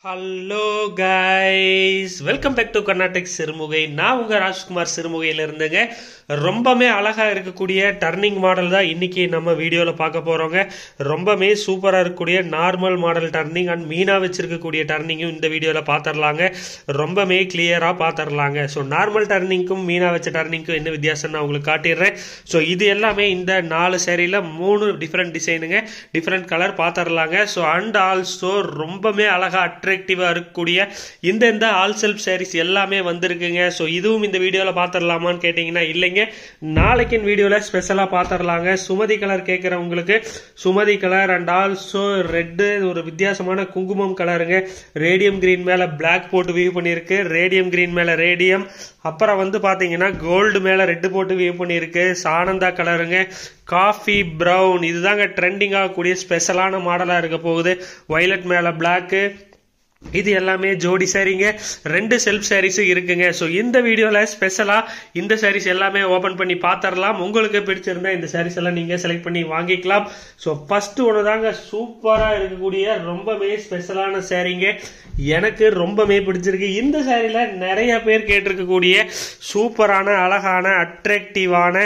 Hello guys, welcome back to Karnatak Sirumugai. நான் உங்க ராஜ்குமார் சிறுமுகையில இருந்துங்க. ரொம்பவே அழகா இருக்கக்கூடிய டர்னிங் மாடல் தான் இன்னைக்கு நம்ம வீடியோல பார்க்க போறோங்க. ரொம்பவே சூப்பரா இருக்கக்கூடிய normal model turning and meena வச்சிருக்கக்கூடிய டர்னிங்கும் இந்த வீடியோல பாத்திரலாங்க. ரொம்பவே கிளியரா பாத்திரலாங்க. ஸோ நார்மல் டர்னிங்க்கும் மீனா வச்ச டர்னிங்க்கும் என்ன வித்தியாசம் நான் உங்களுக்கு காட்டிடுறேன். ஸோ இது எல்லாமே இந்த 4 சேரீல 3 டிஃப்ரெண்ட் டிசைனுங்க, டிஃப்ரெண்ட் கலர் பாத்திரலாங்க. ஸோ அண்ட் ஆல்சோ ரொம்பவே அழகா அட்ராக்டிவா இருக்கக்கூடிய இந்த ஆல் செல்ஃப் சாரீஸ் எல்லாமே வந்திருக்குங்க. ஸோ இதுவும் இந்த வீடியோல பாத்திரலாமான்னு கேட்டீங்கன்னா இல்லைங்க, நாளைக்கு வீடியோல ஸ்பெஷலா பாத்திரலாங்க. சுமதி கலர் கேட்கறவங்களுக்கு Sumathi colour and also red, ஒரு வித்தியாசமான குங்குமம் கலருங்க. ரேடியம் கிரீன் மேல பிளாக் போட்டு வியூ பண்ணிருக்கு, ரேடியம் கிரீன் மேல ரேடியம், அப்புறம் வந்து பாத்தீங்கன்னா கோல்டு மேல ரெட் போட்டு வியூ பண்ணிருக்கு. சானந்தா கலருங்க, காஃபி பிரவுன், இதுதாங்க ட்ரெண்டிங் ஆகக்கூடிய ஸ்பெஷலான மாடலா இருக்க போகுது. வயலட் மேல பிளாக், இது எல்லாமே ஜோடி சாரீங்க. 2 செல்ஃப் சாரீஸ் இருக்குங்க. ஸோ இந்த வீடியோல ஸ்பெஷலா இந்த சாரீஸ் எல்லாமே ஓபன் பண்ணி பாத்திரலாம். உங்களுக்கு பிடிச்சிருந்தா இந்த சாரீஸ் எல்லாம் நீங்க செலக்ட் பண்ணி வாங்கிக்கலாம். ஸோ ஃபர்ஸ்ட் ஒன்று தாங்க சூப்பரா இருக்கக்கூடிய ரொம்பவே ஸ்பெஷலான சாரீங்க. எனக்கு ரொம்பவே பிடிச்சிருக்கு. இந்த சாரீல நிறைய பேர் கேட்டிருக்கக்கூடிய சூப்பரான அழகான அட்ராக்டிவான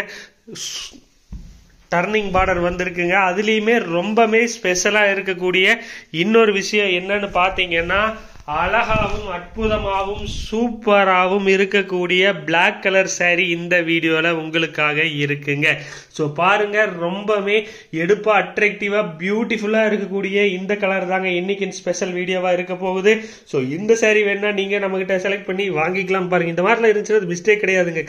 டர்னிங் பார்டர் வந்திருக்குங்க. அதுலயுமே ரொம்பவே ஸ்பெஷலா இருக்கக்கூடிய இன்னொரு விஷயம் என்னன்னு பாத்தீங்கன்னா, அழகாவும் அற்புதமாகவும் சூப்பராகவும் இருக்கக்கூடிய பிளாக் கலர் சாரி இந்த வீடியோல உங்களுக்காக இருக்குங்க. ஸோ பாருங்க, ரொம்பவே எடுப்பா அட்ராக்டிவா பியூட்டிஃபுல்லா இருக்கக்கூடிய இந்த கலர் தாங்க இன்னைக்கு ஸ்பெஷல் வீடியோவா இருக்க போகுது. ஸோ இந்த சாரி வேணா நீங்க நம்ம கிட்ட செலக்ட் பண்ணி வாங்கிக்கலாம். பாருங்க, இந்த மாதிரிலாம் இருந்துச்சுன்னா மிஸ்டேக் கிடையாதுங்க.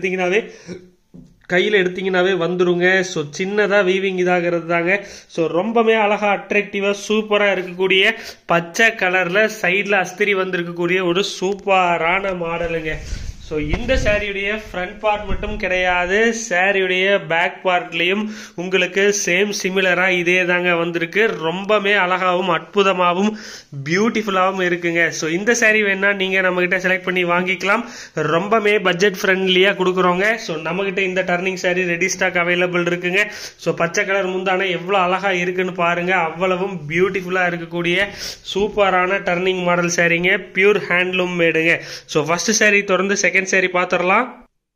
கையில் எடுத்தீங்கன்னாவே வந்துருங்க. ஸோ சின்னதா வீவிங் இதாகிறது தாங்க. ஸோ ரொம்பவே அழகா அட்ராக்டிவா சூப்பரா இருக்கக்கூடிய பச்சை கலர்ல சைட்ல அஸ்திரி வந்திருக்கக்கூடிய ஒரு சூப்பரான மாடலுங்க. ஸோ இந்த சாரியுடைய ஃப்ரண்ட் பார்ட் மட்டும் கிடையாது, சாரியுடைய பேக் பார்ட்லயும் உங்களுக்கு சேம் சிமிலரா இதே தாங்க வந்திருக்கு. ரொம்பவே அழகாவும் அற்புதமாகவும் பியூட்டிஃபுல்லாகவும் இருக்குங்க. ஸோ இந்த சாரி வேணா நீங்க நம்ம கிட்ட செலக்ட் பண்ணி வாங்கிக்கலாம். ரொம்பவே பட்ஜெட் ஃப்ரெண்ட்லியா கொடுக்குறோங்க. ஸோ நம்ம கிட்ட இந்த turning sari ready stock available இருக்குங்க. ஸோ பச்சை கலர் முந்தான எவ்வளவு அழகா இருக்குன்னு பாருங்க. அவ்வளவும் பியூட்டிஃபுல்லா இருக்கக்கூடிய சூப்பரான டர்னிங் மாடல் சாரிங்க. பியூர் ஹேண்ட்லூம் மேடுங்க. ஸோ ஃபர்ஸ்ட் சாரி தொடர்ந்து செகண்ட் சாரி பாத்திரலாம்.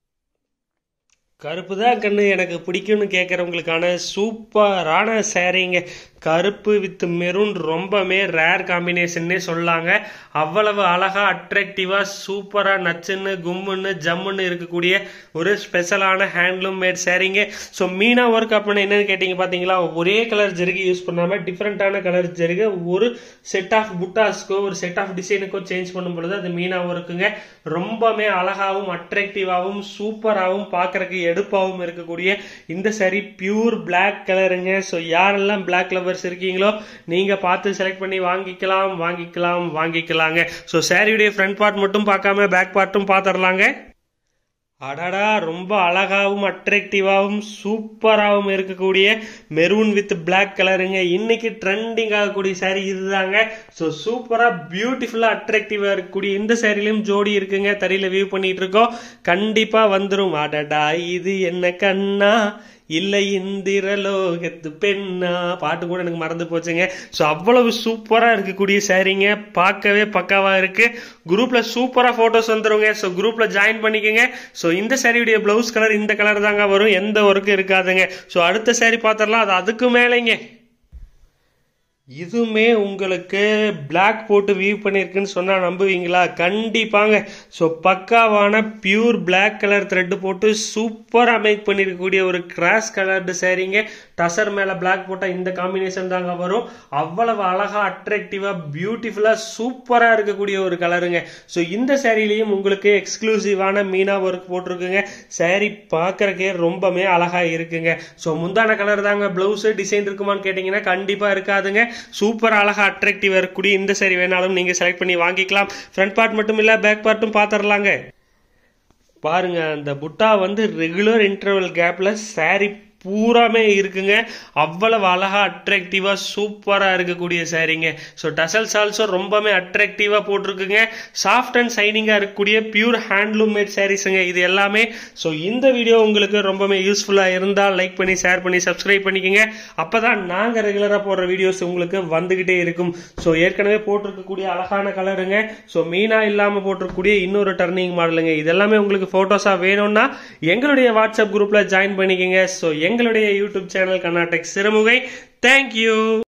கருப்பு தான் கண்ணு எனக்கு பிடிக்கும்னு கேட்கறவங்களுக்கான சூப்பரான சாரீங்க. கருப்பு வித் மெரூன் ரொம்பவே ரேர் காம்பினேஷன்னே சொல்லாங்க. அவ்வளவு அழகா அட்ராக்டிவா சூப்பரா நச்சுன்னு கும்முன்னு ஜம்முன்னு இருக்கக்கூடிய ஒரு ஸ்பெஷலான ஹேண்ட்லூம் மேட் சாரீங்க. ஸோ மீனா ஒர்க் அப்படின்னு என்னன்னு கேட்டீங்க பாத்தீங்களா, ஒரே கலர் ஜெருகு யூஸ் பண்ணாம டிஃப்ரெண்டான கலர் ஜெருகு ஒரு செட் ஆஃப் புட்டாஸ்க்கோ ஒரு செட் ஆஃப் டிசைனுக்கோ சேஞ்ச் பண்ணும் பொழுது அது மீனா ஒர்க்குங்க. ரொம்பவே அழகாவும் அட்ராக்டிவாகவும் சூப்பராகவும் பார்க்கறதுக்கு எடுப்பாகவும் இருக்கக்கூடிய இந்த சாரி பியூர் பிளாக் கலருங்க. ஸோ யாரெல்லாம் பிளாக் லவர் இருக்கீங்களோ நீங்க பார்த்து செலக்ட் பண்ணி வாங்கிக்கலாங்க. சோ சாரியுடைய ஃப்ரண்ட் பார்ட் மட்டும் பார்க்காம பேக் பார்ட்டும் பாத்திரலாங்க. அடடா, ரொம்ப அழகாவும் அட்ராக்டிவாகவும் சூப்பராகவும் இருக்கக்கூடிய மெரூன் வித் பிளாக் கலருங்க. இன்னைக்கு ட்ரெண்டிங் ஆகக்கூடிய சாரி இதுதாங்க. ஸோ சூப்பரா பியூட்டிஃபுல்லா அட்ராக்டிவா இருக்கக்கூடிய இந்த சாரிலையும் ஜோடி இருக்குங்க. தறியில வியூ பண்ணிட்டு இருக்கோம். கண்டிப்பா வந்துரும். அடடா, இது என்ன கண்ணா இல்ல இந்திரலோகத்து பெண்ணா, பாட்டு கூட எனக்கு மறந்து போச்சுங்க. ஸோ அவ்வளவு சூப்பரா இருக்கக்கூடிய சாரீங்க. பார்க்கவே பக்காவா இருக்கு. குரூப்ல சூப்பரா போட்டோஸ் வந்துருங்க. ஸோ குரூப்ல ஜாயின் பண்ணிக்கங்க. ஸோ இந்த சாரியுடைய பிளவுஸ் கலர் இந்த கலர் தாங்க வரும், எந்த ஒர்க்கும் இருக்காதுங்க. ஸோ அடுத்த சாரி பாத்திரலாம். அது அதுக்கு மேலேங்க இதுவுமே உங்களுக்கு பிளாக் போட்டு வியூ பண்ணிருக்குன்னு சொன்னா நம்புவீங்களா? கண்டிப்பாங்க. ஸோ பக்காவான பியூர் பிளாக் கலர் த்ரெட் போட்டு சூப்பரா மேக் பண்ணிருக்கக்கூடிய ஒரு கிராஸ் கலர்டு சாரீங்க. டசர் மேல பிளாக் போட்டா இந்த காம்பினேஷன் தாங்க வரும். அவ்வளவு அழகா அட்ராக்டிவா பியூட்டிஃபுல்லா சூப்பரா இருக்கக்கூடிய ஒரு கலருங்க. ஸோ இந்த சாரிலையும் உங்களுக்கு எக்ஸ்க்ளூசிவான மீனா ஒர்க் போட்டிருக்குங்க. சாரி பார்க்கறக்கே ரொம்பவே அழகா இருக்குங்க. ஸோ முந்தான கலர் தாங்க. பிளவுஸ் டிசைன் இருக்குமான்னு கேட்டீங்கன்னா கண்டிப்பா இருக்காதுங்க. சூப்பர் அழகா அட்ராக்டிவா இருக்கக்கூடிய இந்த சாரி வேணாலும் நீங்க செலக்ட் பண்ணி வாங்கிக்கலாம். ஃப்ரண்ட் பார்ட் மட்டும் இல்ல பேக் பார்ட்டும் பாத்திரலாங்க. பாருங்க, அந்த புட்டா வந்து ரெகுலர் இன்டர்வல் கேப்ல சாரி பூராமே இருக்குங்க. அவ்வளவு அழகா அட்ராக்டிவா சூப்பரா இருக்கக்கூடிய சாரீங்க. ஸோ டசல்ஸ் ஆல்சோ ரொம்பவே அட்ராக்டிவா போட்டிருக்குங்க. சாஃப்ட் அண்ட் சைனிங்கா இருக்கக்கூடிய பியூர் ஹேண்ட்லூம் மேட் சாரீஸுங்க இது எல்லாமே. ஸோ இந்த வீடியோ உங்களுக்கு ரொம்பவே யூஸ்ஃபுல்லா இருந்தால் லைக் பண்ணி ஷேர் பண்ணி சப்ஸ்கிரைப் பண்ணிக்கோங்க. அப்பதான் நாங்க ரெகுலரா போடுற வீடியோஸ் உங்களுக்கு வந்துகிட்டே இருக்கும். ஸோ ஏற்கனவே போட்டிருக்கக்கூடிய அழகான கலருங்க. ஸோ மீனா இல்லாம போட்டிருக்கக்கூடிய இன்னொரு டர்னிங் மாடலுங்க. இதெல்லாமே உங்களுக்கு போட்டோஸா வேணும்னா எங்களுடைய வாட்ஸ்அப் குரூப்ல ஜாயின் பண்ணிக்கங்க. ஸோ எங்களுடைய YouTube channel Karnatex Sirumugai. Thank you.